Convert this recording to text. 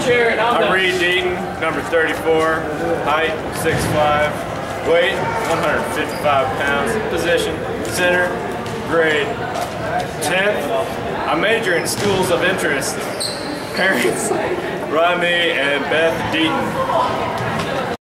I'm Reed Deaton, number 34, height 6'5", weight 155 pounds, position center, grade 10th. I major in schools of interest. Parents, Rodney and Beth Deaton.